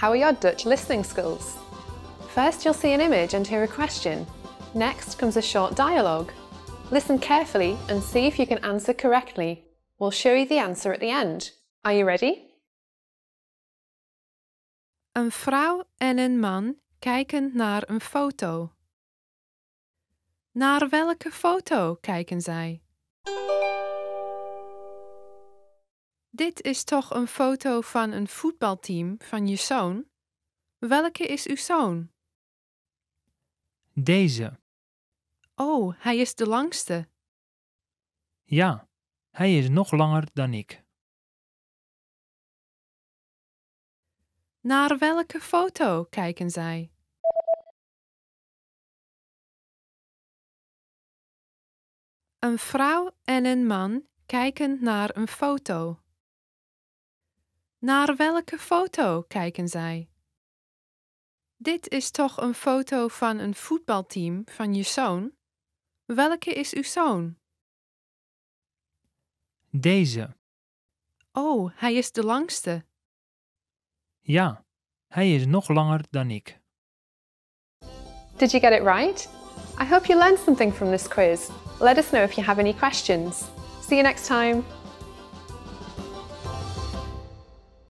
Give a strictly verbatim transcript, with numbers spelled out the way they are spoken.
How are your Dutch listening skills? First, you'll see an image and hear a question. Next comes a short dialogue. Listen carefully and see if you can answer correctly. We'll show you the answer at the end. Are you ready? Een vrouw en een man kijken naar een foto. Naar welke foto kijken zij? Dit is toch een foto van een voetbalteam van je zoon? Welke is uw zoon? Deze. Oh, hij is de langste. Ja, hij is nog langer dan ik. Naar welke foto kijken zij? Een vrouw en een man kijken naar een foto. Naar welke foto kijken zij? Dit is toch een foto van een voetbalteam van je zoon? Welke is uw zoon? Deze. Oh, hij is de langste. Ja, hij is nog langer dan ik. Did you get it right? I hope you learned something from this quiz. Let us know if you have any questions. See you next time.